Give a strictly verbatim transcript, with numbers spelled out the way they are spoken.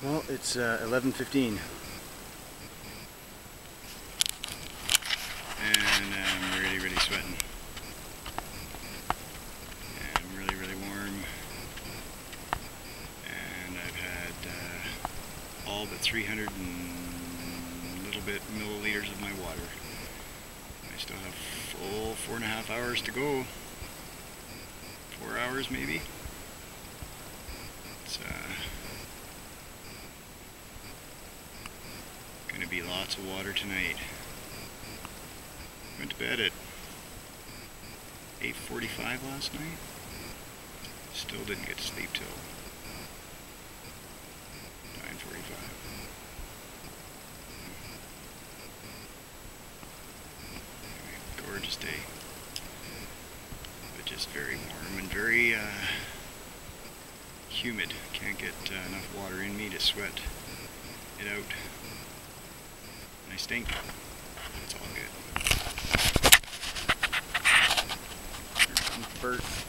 Well, it's uh, eleven fifteen. And I'm really, really sweating. And I'm really, really warm. And I've had uh, all but three hundred and little bit milliliters of my water. I still have full four and a half hours to go. Four hours maybe. It's uh, gonna be lots of water tonight. Went to bed at eight forty-five last night. Still didn't get to sleep till nine forty-five. Anyway, gorgeous day. But just very warm and very uh, humid. Can't get uh, enough water in me to sweat it out. And I stink. It's all good. Bert.